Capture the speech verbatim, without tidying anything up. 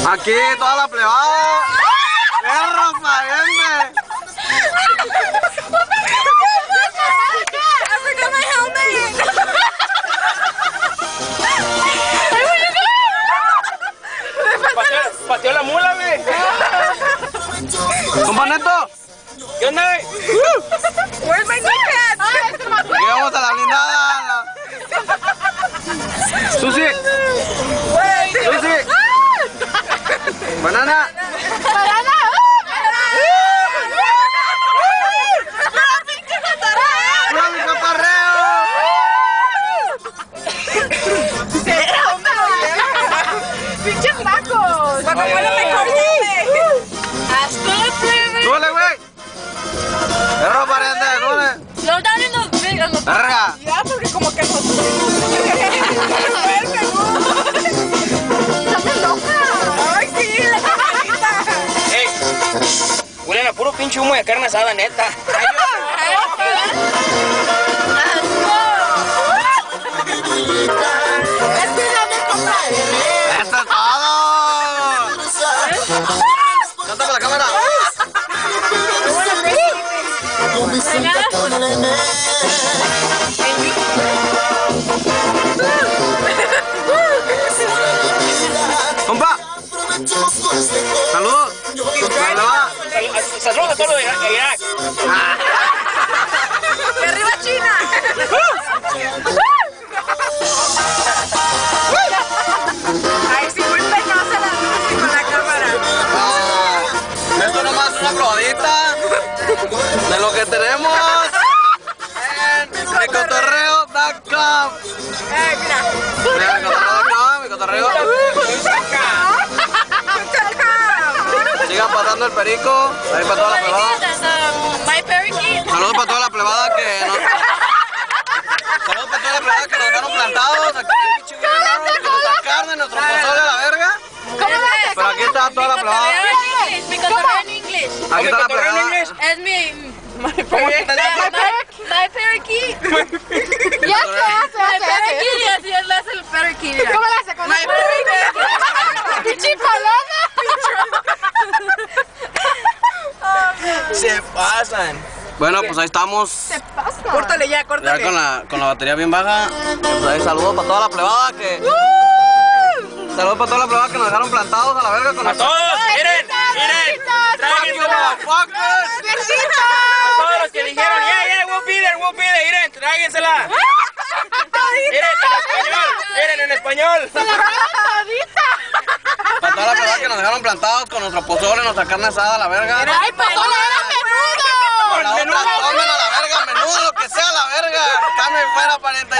Aquí toda la plebada. ¡Perro, pariente! I forgot my helmet. Pateó, pateó la mula, güey. ¡Compa Neto! ¿Qué onda, güey? Where's my knee pads? Llegamos a la blindada. Susi. Susi. Banana. Banana. ¡Pura mi caparreo! Pinches tacos. Guacamole me corté. ¡Súbele, güey! ¡Perro, pariente! ¡Súbele! Slow down in the big on the ¡Verga! Ya, porque como que no. Está loca. Ay, sí, la camarita. Ey, huelen a puro pinche humo de carne asada, neta. ¡Eso es todo! ¡Cántame la cámara! ¡Compa! ¡Saludos! Saludos a todos los de Irak. ¡De arriba China! Ay, sí, muy penosa la luz con la cámara. No, esto nomás es una probadita de lo que tenemos en mi cotorreo punto com. Eh, mira. Mira, mi cotorreo punto com, mi cotorreo. Sigan pasando el perico, ahí para toda la plebada. My parakeet. Saludos para toda la plebada que nos... Saludos para toda la plebada que nos dejaron plantados aquí en el pinche Guillermo, que nuestra carne, nuestro pozole a la verga. ¿Cómo lo haces? Pero aquí está toda la plebada. Mi cotorreo en inglés. Aquí está la plebada. Es mi... My ¿Cómo se parakeet. My parakeet. Ya se hace, My parakeet y así es la hace el parakeet. ¿Cómo la hace con my parakeet? ¡Pinche paloma! Se pasan. Bueno, pues ahí estamos. Se pasa. Córtale ya, Ya córtale. con la, con la batería bien baja. Pues ahí saludos para toda la plebada que... Saludos para toda la plebada que nos dejaron plantados a la verga con A nuestra... todos, miren, miren. Tráguensela. Motherfuckers. A todos los que dijeron, yeah, yeah, we'll be there, we'll be there. Miren, tráguensela. Miren, en español. Miren, en español. Para toda la plebada que nos dejaron plantados con nuestro pozole, nuestra carne asada a la verga. ¡Ay, pozole era menudo! Con la otra, tómenla a la verga, menudo, lo que sea a la verga. Carne fuera, pariente.